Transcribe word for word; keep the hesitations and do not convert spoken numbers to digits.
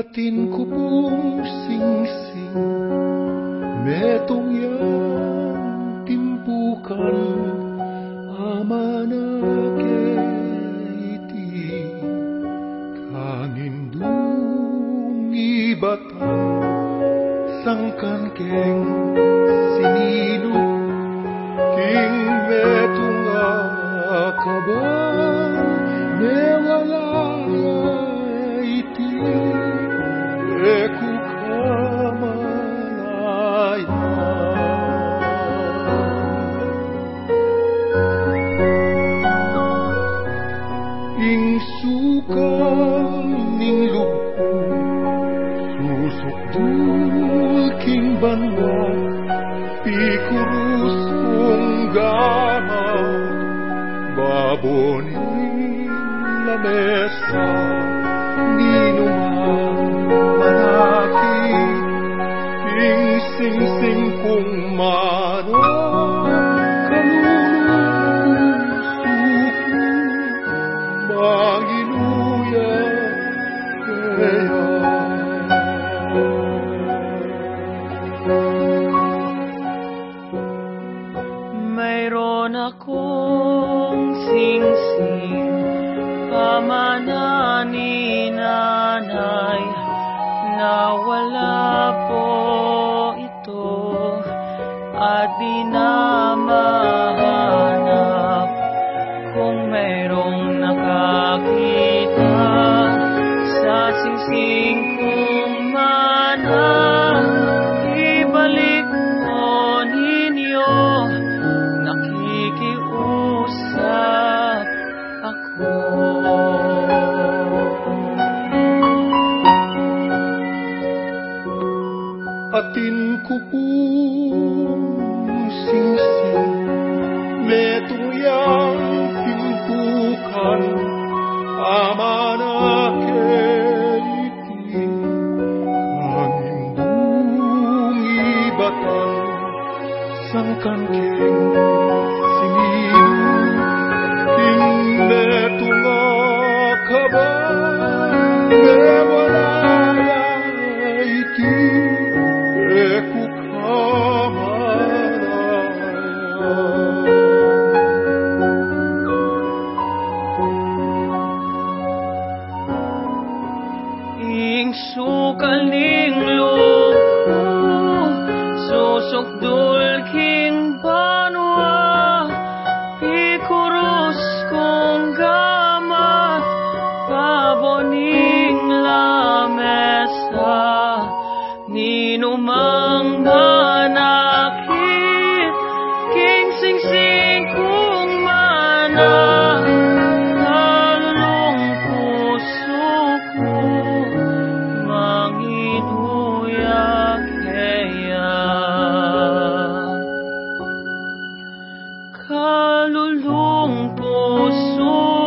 Atin ko pong singsing, metong yang timpukan, ama na iti kanindung ibatan, sangkan keng sinino, king metong akaban, mewalaya iti eku kamalaya. Ing sukal ning lubko, susukdul king banwa, pikurus kong gama, babonin lamesa, ninumang manakit, ing sing-sing kong mano, kalulong suko, manginuya kaya. Mayroon akong singsing, pamana ni nanay, nawala po ito at di na mahanap. Kung mayroong nakakita sa singsing kong mana, ibalik mo ninyo, nakikiusap ako. Atin ko pong singsing, metong yang timpukan, ama na iti kanindung ibatan, sangkan keng singino, king metong akaban, mewalaya iti eku kamalaya. Ing sukal ning loko, susukdul king banwa, pikurus kong gama, paboning lamesa, ninumang manakit, king singsing kong mana, kalulong puso ko, manginuya kaya. Kalulong puso